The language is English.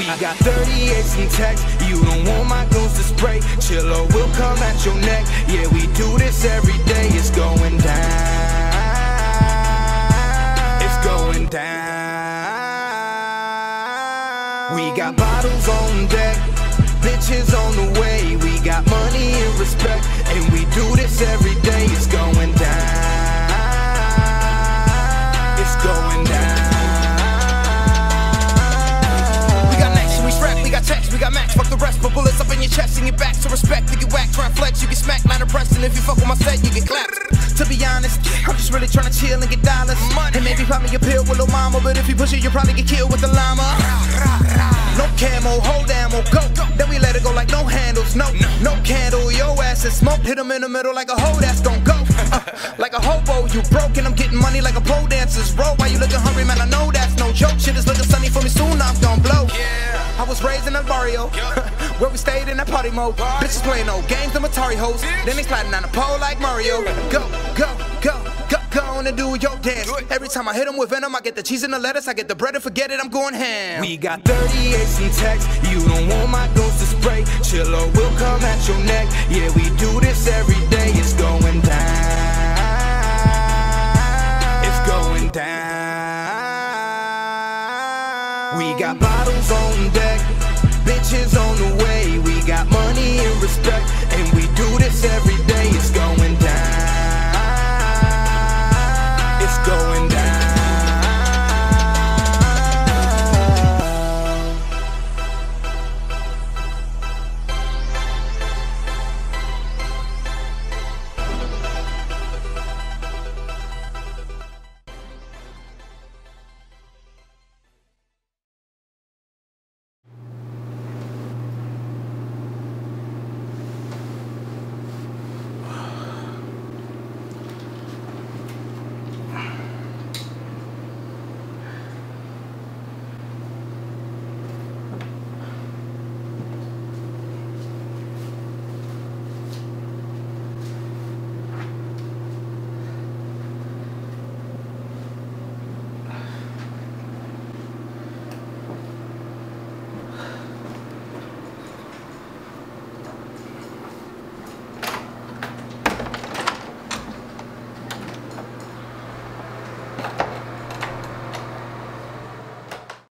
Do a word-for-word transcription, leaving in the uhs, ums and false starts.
got thirty-eights and text. You don't want my ghost to spray. Chiller will come at your neck. Yeah, we do this every day. It's going down. It's going down. We got bottles on deck, bitches on the way. We got money and respect, and we do this every day. It's going down. It's going down. We got next and we strap, we got text, we got max. Fuck the rest, but bullets up in your chest and your back. So respect, you get whack, try and flex, you get smacked, line of press. And if you fuck with my set, you get clapped. To be honest, I'm just really trying to chill and get dollars. And maybe pop me a pill with Lil Mama, but if you push it, you'll probably get killed with the llama. No camo, hold ammo, go. Then we let it go like no handles, no, no candle. Your ass is smoke, hit him in the middle like a hoe that's gon' go. Uh, like a hobo, you broke and I'm getting money like a pole dancer's roll. Why you looking hungry, man? I know that's no joke. Shit is looking sunny for me, soon I'm gon' blow. I was raised in a barrio, where we stayed in that party mode. Bitches playing old games, them Atari hoes. Then they sliding down the pole like Mario. Go, go, go, go, go on and do your dance. Every time I hit them with venom, I get the cheese and the lettuce. I get the bread and forget it, I'm going ham. We got thirty-eights and text. You don't want my ghost to spray. Chiller will come at your neck. Yeah, we do this every day. It's going down. It's going down. We got bottles on deck, bitches on the way. We got money and respect, and we do this every day. It's going down. It's going down.